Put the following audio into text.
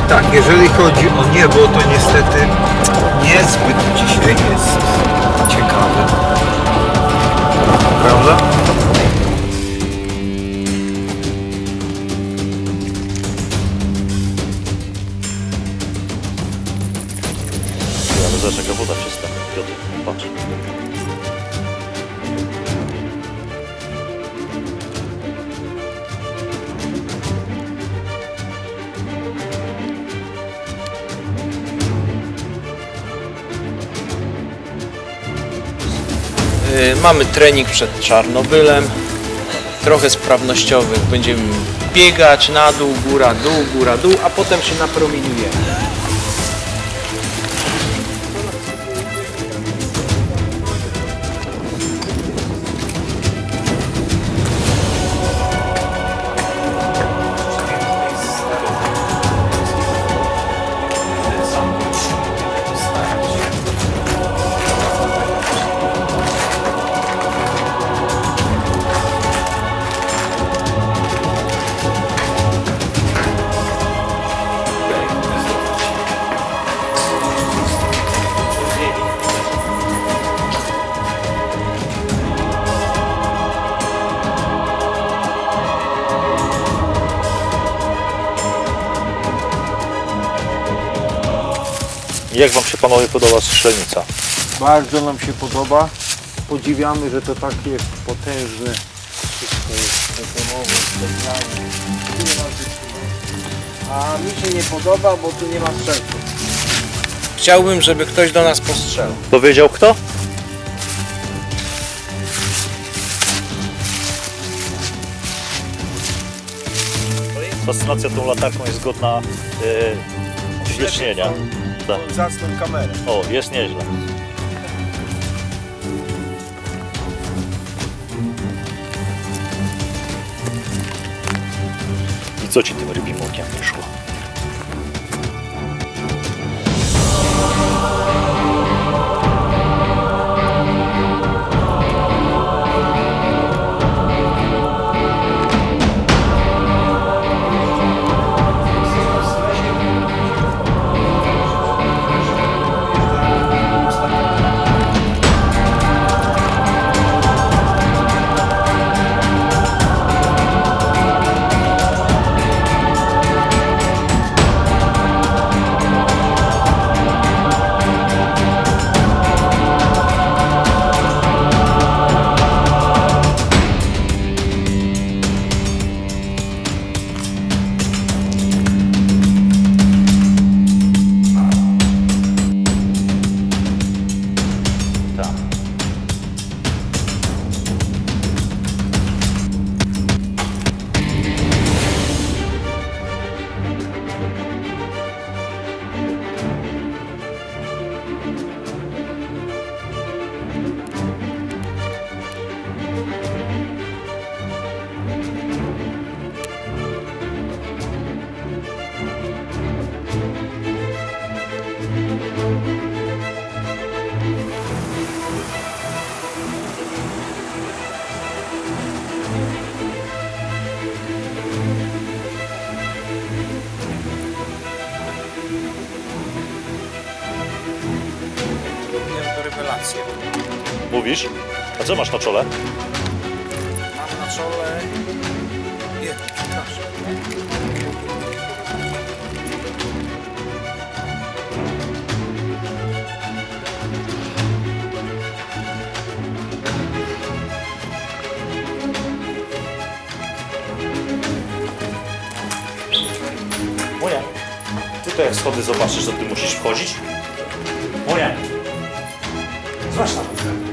Tak, jeżeli chodzi o niebo, to niestety niezbyt dzisiaj jest ciekawe. Prawda? Ale zobacz, jaka woda czysta. Piotr, patrz. Mamy trening przed Czarnobylem, trochę sprawnościowych, będziemy biegać na dół, góra, dół, a potem się napromieniujemy. Jak wam się, panowie, podoba strzelnica? Bardzo nam się podoba. Podziwiamy, że to takie potężne. Wszystko jest betonowe, specjalne. A mi się nie podoba, bo tu nie ma strzelców. Chciałbym, żeby ktoś do nas postrzelał. Powiedział kto? Fascynacja tą latarką jest godna wietrznienia. Tak. Zacną kamerę. O, jest nieźle. I co ci tym rybim okiem wyszło? Mówisz? A co masz na czole? Mam na czole jedno, przepraszam. Moja, ty to jak schody zobaczysz, to ty musisz wchodzić? Moja, zobacz tam.